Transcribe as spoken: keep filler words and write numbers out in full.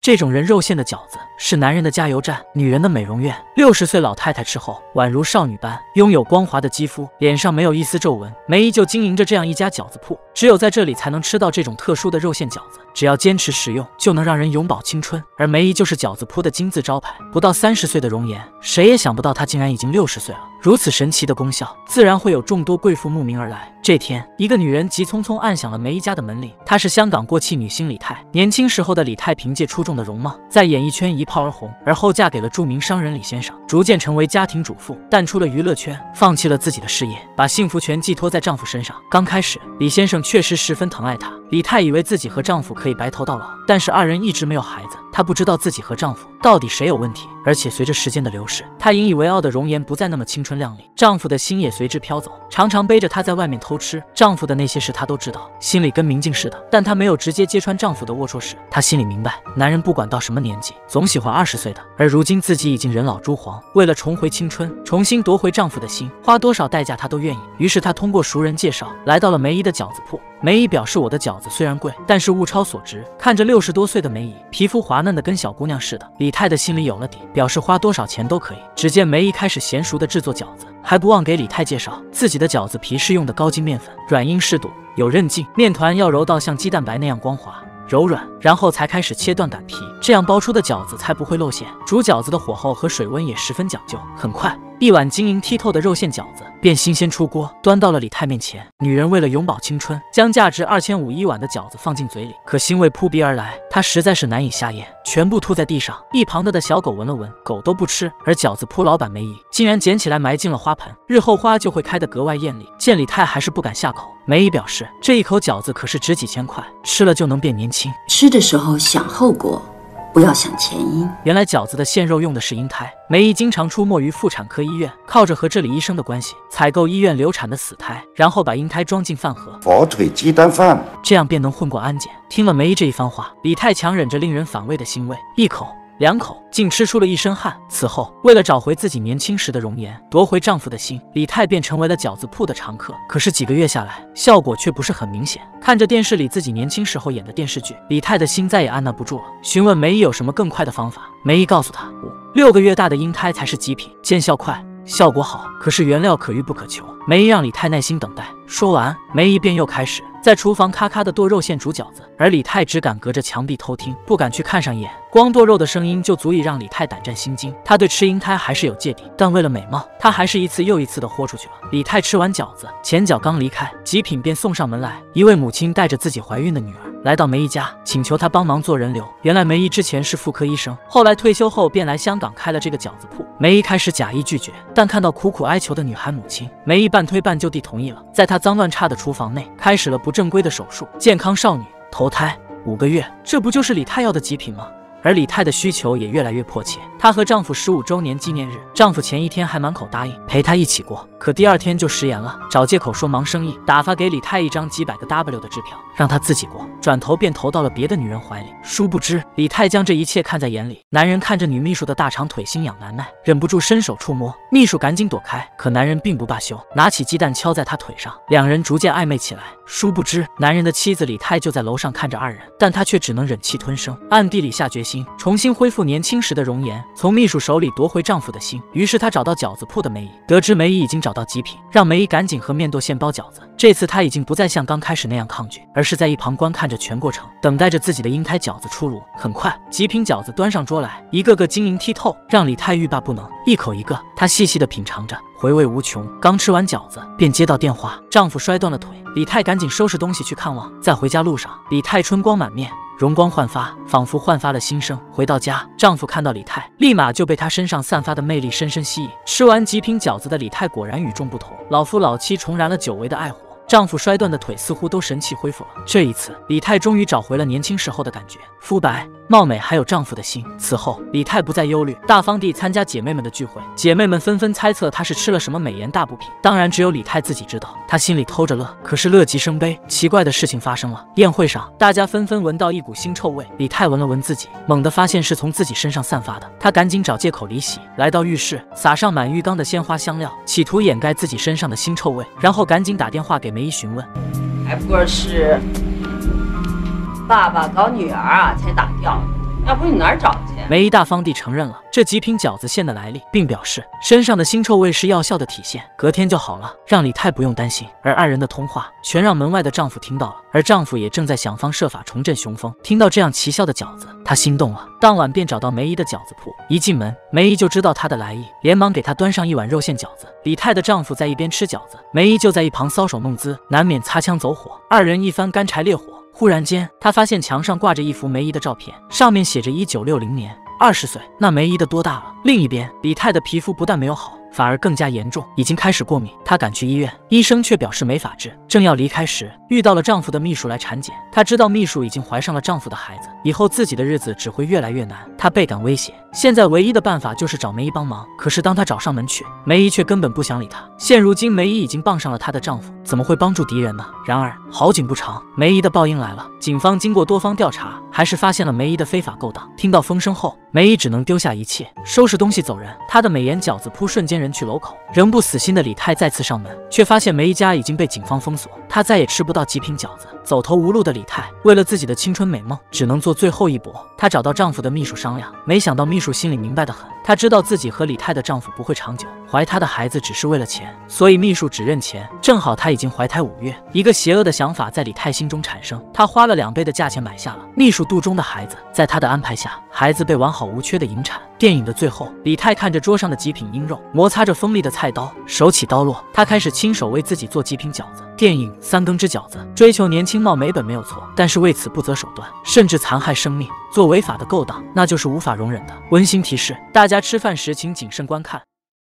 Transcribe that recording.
这种人肉馅的饺子是男人的加油站，女人的美容院。六十岁老太太吃后，宛如少女般，拥有光滑的肌肤，脸上没有一丝皱纹。梅姨就经营着这样一家饺子铺，只有在这里才能吃到这种特殊的肉馅饺子。只要坚持食用，就能让人永葆青春。而梅姨就是饺子铺的金字招牌。不到三十岁的容颜，谁也想不到她竟然已经六十岁了。如此神奇的功效，自然会有众多贵妇慕名而来。这天，一个女人急匆匆按响了梅姨家的门铃。她是香港过气女星李泰。年轻时候的李泰凭借出众的容貌，在演艺圈一炮而红，而后嫁给了著名商人李先生，逐渐成为家庭主妇，淡出了娱乐圈，放弃了自己的事业，把幸福全寄托在丈夫身上。刚开始，李先生确实十分疼爱她。李泰以为自己和丈夫可以白头到老，但是二人一直没有孩子。她不知道自己和丈夫到底谁有问题，而且随着时间的流逝，她引以为傲的容颜不再那么青春靓丽，丈夫的心也随之飘走，常常背着她在外面偷吃。丈夫的那些事她都知道，心里跟明镜似的，但她没有直接揭穿丈夫的龌龊事。她心里明白，男人不管到什么年纪，总喜欢二十岁的，而如今自己已经人老珠黄，为了重回青春，重新夺回丈夫的心，花多少代价她都愿意。于是她通过熟人介绍，来到了梅姨的饺子铺。梅姨表示，我的饺子虽然贵，但是物超所值。看着六十多岁的梅姨，皮肤滑嫩的跟小姑娘似的，李泰的心里有了底，表示花多少钱都可以。只见梅姨开始娴熟的制作饺子，还不忘给李泰介绍自己的饺子皮是用的高筋面粉，软硬适度，有韧劲，面团要揉到像鸡蛋白那样光滑柔软，然后才开始切断擀皮，这样包出的饺子才不会露馅。煮饺子的火候和水温也十分讲究。很快，一碗晶莹剔透的肉馅饺子便新鲜出锅，端到了李泰面前。女人为了永葆青春，将价值二千五一碗的饺子放进嘴里，可腥味扑鼻而来，她实在是难以下咽，全部吐在地上。一旁的的小狗闻了闻，狗都不吃。而饺子铺老板梅姨竟然捡起来埋进了花盆，日后花就会开得格外艳丽。见李泰还是不敢下口，梅姨表示，这一口饺子可是值几千块，吃了就能变年轻。 吃的时候想后果，不要想前因。 原来饺子的馅肉用的是婴胎。梅姨经常出没于妇产科医院，靠着和这里医生的关系，采购医院流产的死胎，然后把婴胎装进饭盒， 火腿鸡蛋饭， 这样便能混过安检。听了梅姨这一番话，李泰强忍着令人反胃的腥味，一口两口竟吃出了一身汗。此后，为了找回自己年轻时的容颜，夺回丈夫的心，李泰便成为了饺子铺的常客。可是几个月下来，效果却不是很明显。看着电视里自己年轻时候演的电视剧，李泰的心再也按捺不住了，询问梅姨有什么更快的方法。梅姨告诉他，五六个月大的婴胎才是极品，见效快，效果好，可是原料可遇不可求。梅姨让李泰耐心等待。说完，梅姨便又开始在厨房咔咔的剁肉馅煮饺子，而李泰只敢隔着墙壁偷听，不敢去看上一眼。光剁肉的声音就足以让李泰胆战心惊。他对吃婴胎还是有芥蒂，但为了美貌，他还是一次又一次的豁出去了。李泰吃完饺子，前脚刚离开，极品便送上门来。一位母亲带着自己怀孕的女儿来到梅姨家，请求她帮忙做人流。原来梅姨之前是妇科医生，后来退休后便来香港开了这个饺子铺。梅姨开始假意拒绝，但看到苦苦哀求的女孩母亲，梅姨半推半就地同意了。在她脏乱差的厨房内，开始了不正规的手术。健康少女投胎五个月，这不就是李泰要的极品吗？而李泰的需求也越来越迫切。她和丈夫十五周年纪念日，丈夫前一天还满口答应陪她一起过，可第二天就食言了，找借口说忙生意，打发给李泰一张几百个 W 的支票，让她自己过，转头便投到了别的女人怀里。殊不知，李泰将这一切看在眼里。男人看着女秘书的大长腿心痒难耐，忍不住伸手触摸，秘书赶紧躲开，可男人并不罢休，拿起鸡蛋敲在她腿上，两人逐渐暧昧起来。殊不知，男人的妻子李泰就在楼上看着二人，但他却只能忍气吞声，暗地里下决心重新恢复年轻时的容颜，从秘书手里夺回丈夫的心。于是他找到饺子铺的梅姨，得知梅姨已经找到极品，让梅姨赶紧和面豆馅包饺子。这次他已经不再像刚开始那样抗拒，而是在一旁观看着全过程，等待着自己的婴胎饺子出炉。很快，极品饺子端上桌来，一个个晶莹剔透，让李泰欲罢不能，一口一个，他细细的品尝着，回味无穷。刚吃完饺子，便接到电话，丈夫摔断了腿，李泰赶紧收拾东西去看望。在回家路上，李泰春光满面，容光焕发，仿佛焕发了新生。回到家，丈夫看到李泰，立马就被她身上散发的魅力深深吸引。吃完极品饺子的李泰果然与众不同，老夫老妻重燃了久违的爱火。丈夫摔断的腿似乎都神奇恢复了。这一次，李泰终于找回了年轻时候的感觉，肤白貌美，还有丈夫的心。此后，李泰不再忧虑，大方地参加姐妹们的聚会。姐妹们纷纷猜测她是吃了什么美颜大补品，当然只有李泰自己知道。她心里偷着乐，可是乐极生悲，奇怪的事情发生了。宴会上，大家纷纷闻到一股腥臭味。李泰闻了闻自己，猛地发现是从自己身上散发的。她赶紧找借口离席，来到浴室，撒上满浴缸的鲜花香料，企图掩盖自己身上的腥臭味，然后赶紧打电话给梅姨询问， 还不过是爸爸搞女儿啊才打掉的。 要不你哪儿找去？ 梅姨大方地承认了这几品饺子馅的来历，并表示身上的腥臭味是药效的体现，隔天就好了，让李太不用担心。而二人的通话全让门外的丈夫听到了，而丈夫也正在想方设法重振雄风。听到这样奇效的饺子，他心动了，当晚便找到梅姨的饺子铺。一进门，梅姨就知道她的来意，连忙给她端上一碗肉馅饺子。李太的丈夫在一边吃饺子，梅姨就在一旁搔首弄姿，难免擦枪走火，二人一番干柴烈火。忽然间，他发现墙上挂着一幅梅姨的照片，上面写着一九六零年，二十岁。那梅姨的多大了？另一边，李太的皮肤不但没有好，反而更加严重，已经开始过敏。她赶去医院，医生却表示没法治。正要离开时，遇到了丈夫的秘书来产检。她知道秘书已经怀上了丈夫的孩子，以后自己的日子只会越来越难。她倍感威胁，现在唯一的办法就是找梅姨帮忙。可是当她找上门去，梅姨却根本不想理她。现如今，梅姨已经傍上了她的丈夫，怎么会帮助敌人呢？然而好景不长，梅姨的报应来了。警方经过多方调查，还是发现了梅姨的非法勾当。听到风声后，梅姨只能丢下一切，收拾东西走人。她的美颜饺子铺瞬间人去楼空。仍不死心的李太再次上门，却发现梅姨家已经被警方封锁，她再也吃不到极品饺子。走投无路的李太为了自己的青春美梦，只能做最后一搏。她找到丈夫的秘书商量，没想到秘书心里明白得很，她知道自己和李太的丈夫不会长久，怀她的孩子只是为了钱，所以秘书只认钱。正好她已经怀胎五月，一个邪恶的想法在李太心中产生，她花了两倍的价钱买下了秘书肚中的孩子。在她的安排下，孩子被完好无缺的引产。电影的最后，李太看着桌上的极品鹰肉，摩擦着锋利的菜刀，手起刀落，她开始亲手为自己做极品饺子。电影《三更之饺子》追求年轻貌美本没有错，但是为此不择手段，甚至残害生命，做违法的勾当，那就是无法容忍的。温馨提示：大家吃饭时请谨慎观看。